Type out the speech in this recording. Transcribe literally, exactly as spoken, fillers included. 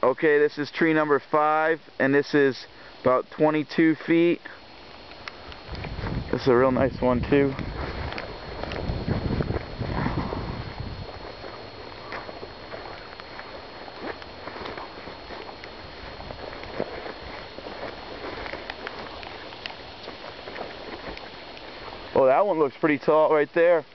Okay, this is tree number five, and this is about twenty-two feet. This is a real nice one too. Oh, that one looks pretty tall right there.